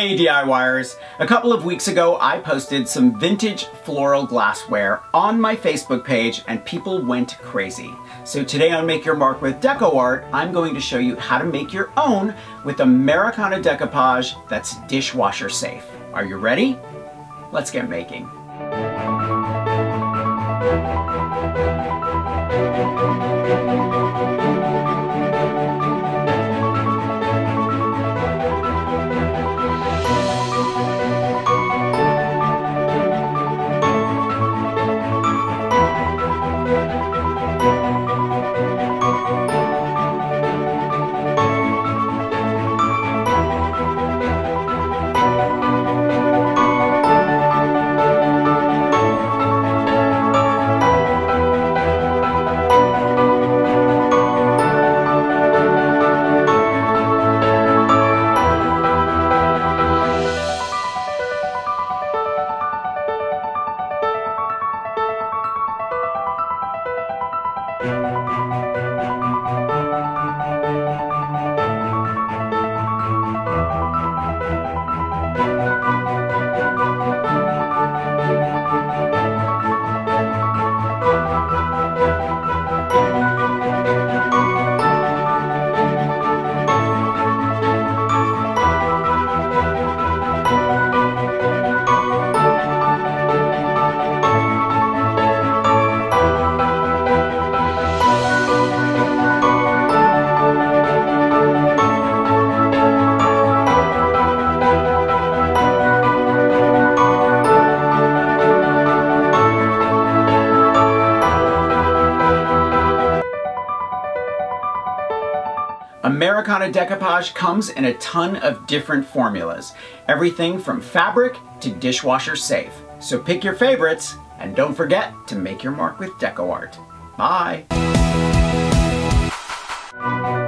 Hey DIYers! A couple of weeks ago I posted some vintage floral glassware on my Facebook page and people went crazy. So today on Make Your Mark with DecoArt, I'm going to show you how to make your own with Americana DecouPage that's dishwasher safe. Are you ready? Let's get making. Americana DecouPage comes in a ton of different formulas, everything from fabric to dishwasher safe. So pick your favorites and don't forget to make your mark with DecoArt. Bye!